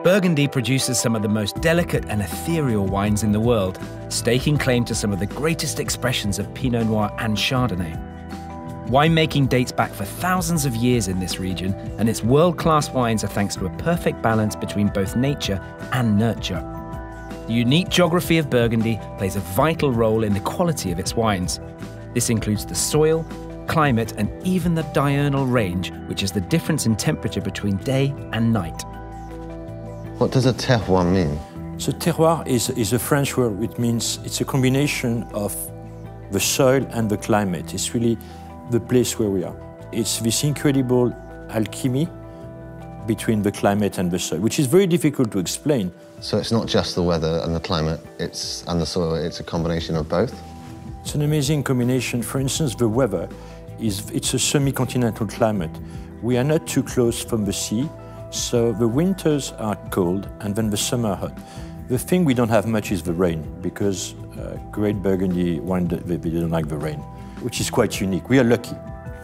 Burgundy produces some of the most delicate and ethereal wines in the world, staking claim to some of the greatest expressions of Pinot Noir and Chardonnay. Winemaking dates back for thousands of years in this region, and its world-class wines are thanks to a perfect balance between both nature and nurture. The unique geography of Burgundy plays a vital role in the quality of its wines. This includes the soil, climate, and even the diurnal range, which is the difference in temperature between day and night. What does a terroir mean? So terroir is a French word which means it's a combination of the soil and the climate. It's really the place where we are. It's this incredible alchemy between the climate and the soil, which is very difficult to explain. So it's not just the weather and the climate, and the soil, it's a combination of both? It's an amazing combination. For instance, the weather, it's a semi-continental climate. We are not too close from the sea, so the winters are cold and then the summer are hot. The thing we don't have much is the rain, because great Burgundy wine, they don't like the rain, which is quite unique. We are lucky.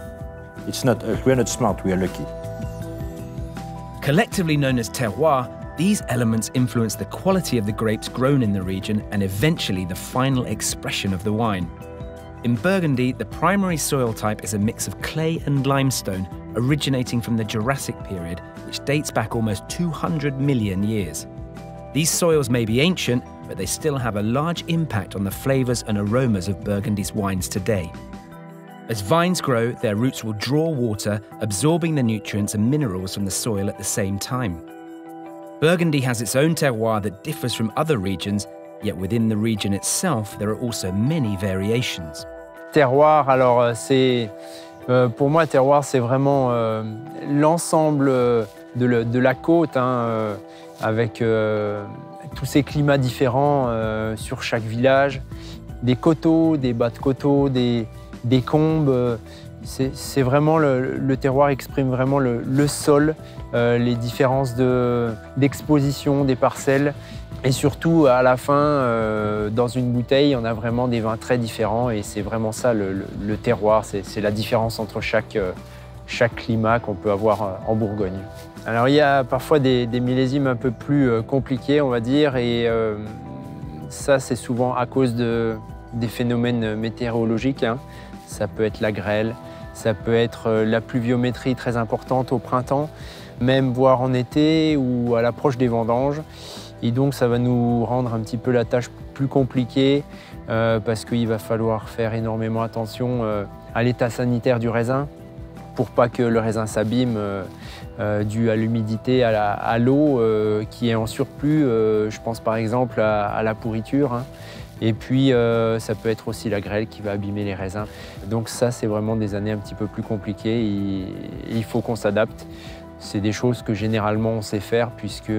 We're not smart, we are lucky. Collectively known as terroir, these elements influence the quality of the grapes grown in the region and eventually the final expression of the wine. In Burgundy, the primary soil type is a mix of clay and limestone originating from the Jurassic period, which dates back almost 200 million years. These soils may be ancient, but they still have a large impact on the flavors and aromas of Burgundy's wines today. As vines grow, their roots will draw water, absorbing the nutrients and minerals from the soil at the same time. Burgundy has its own terroir that differs from other regions, yet within the region itself, there are also many variations. Terroir, alors pour moi, terroir, c'est vraiment l'ensemble de la côte, avec tous ces climats différents sur chaque village, des coteaux, des bas de coteaux, des combes. C'est vraiment le terroir exprime vraiment le sol, les différences d'exposition des parcelles. Et surtout, à la fin, dans une bouteille, on a vraiment des vins très différents. Et c'est vraiment ça, le terroir. C'est la différence entre chaque climat qu'on peut avoir en Bourgogne. Alors, il y a parfois des millésimes un peu plus compliqués, on va dire. Et ça, c'est souvent à cause des phénomènes météorologiques. Ça peut être la grêle, ça peut être la pluviométrie très importante au printemps, même voire en été ou à l'approche des vendanges. Et donc ça va nous rendre un petit peu la tâche plus compliquée parce qu'il va falloir faire énormément attention à l'état sanitaire du raisin pour pas que le raisin s'abîme dû à l'humidité, à l'eau qui est en surplus. Je pense par exemple à la pourriture. Et puis, ça peut être aussi la grêle qui va abîmer les raisins. Donc ça, c'est vraiment des années un petit peu plus compliquées et il faut qu'on s'adapte. C'est des choses que généralement on sait faire puisque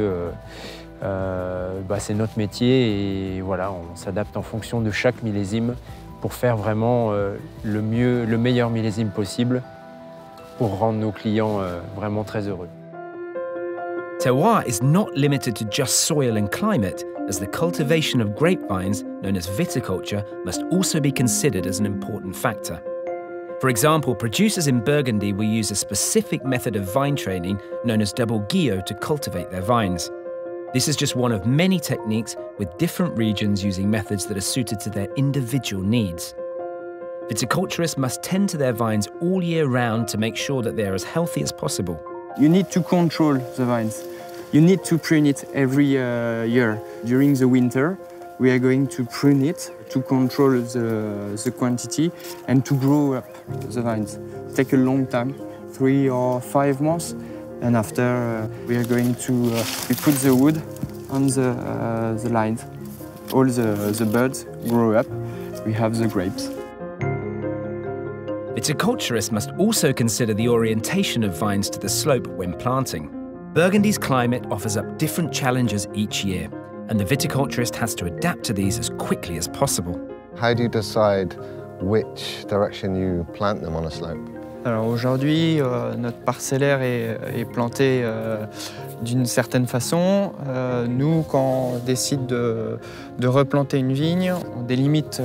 c'est notre métier et voilà, on s'adapte en fonction de chaque millésime pour faire vraiment le meilleur millésime possible pour rendre nos clients vraiment très heureux. Terroir is not limited to just soil and climate, as the cultivation of grapevines, known as viticulture, must also be considered as an important factor. For example, producers in Burgundy will use a specific method of vine training known as double guillot to cultivate their vines. This is just one of many techniques, with different regions using methods that are suited to their individual needs. Viticulturists must tend to their vines all year round to make sure that they are as healthy as possible. You need to control the vines. You need to prune it every year. During the winter, we are going to prune it to control the quantity and to grow up the vines. It takes a long time, 3 or 5 months. And after, we are going to we put the wood on the lines. All the buds grow up. We have the grapes. Viticulturists must also consider the orientation of vines to the slope when planting. Burgundy's climate offers up different challenges each year, and the viticulturist has to adapt to these as quickly as possible. How do you decide which direction you plant them on a slope? Alors aujourd'hui, notre parcellaire est planté d'une certaine façon. Nous, quand on décide de replanter une vigne, on délimite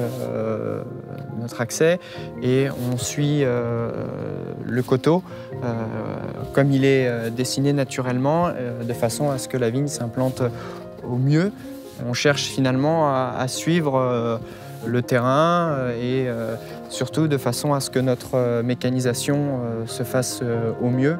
notre accès et on suit le coteau comme il est dessiné naturellement, de façon à ce que la vigne s'implante au mieux. On cherche finalement à suivre le terrain et surtout de façon à ce que notre mécanisation se fasse au mieux.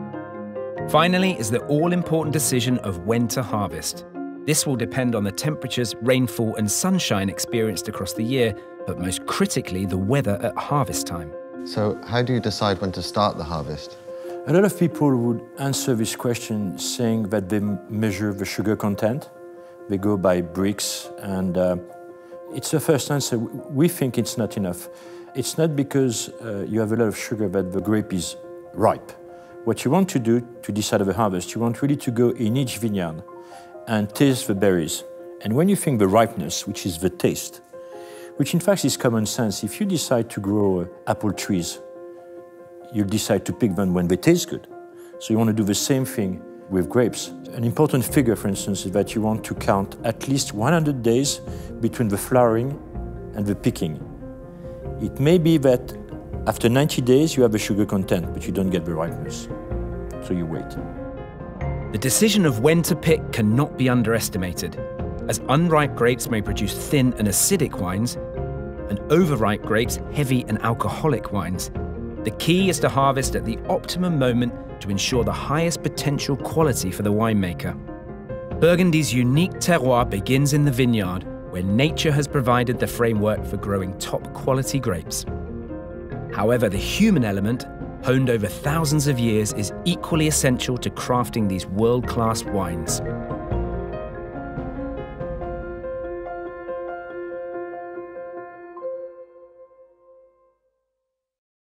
Finally is the all-important decision of when to harvest. This will depend on the temperatures, rainfall and sunshine experienced across the year, but most critically the weather at harvest time. So how do you decide when to start the harvest? A lot of people would answer this question saying that they measure the sugar content. They go by bricks, and it's the first answer. We think it's not enough. It's not because you have a lot of sugar that the grape is ripe. What you want to do to decide of a harvest, you want really to go in each vineyard and taste the berries. And when you think the ripeness, which is the taste, which in fact is common sense, if you decide to grow apple trees, you'll decide to pick them when they taste good. So you want to do the same thing with grapes. An important figure, for instance, is that you want to count at least 100 days between the flowering and the picking. It may be that after 90 days you have the sugar content, but you don't get the ripeness. So you wait. The decision of when to pick cannot be underestimated, as unripe grapes may produce thin and acidic wines, and overripe grapes heavy and alcoholic wines. The key is to harvest at the optimum moment to ensure the highest potential quality for the winemaker. Burgundy's unique terroir begins in the vineyard, where nature has provided the framework for growing top-quality grapes. However, the human element, honed over thousands of years, is equally essential to crafting these world-class wines.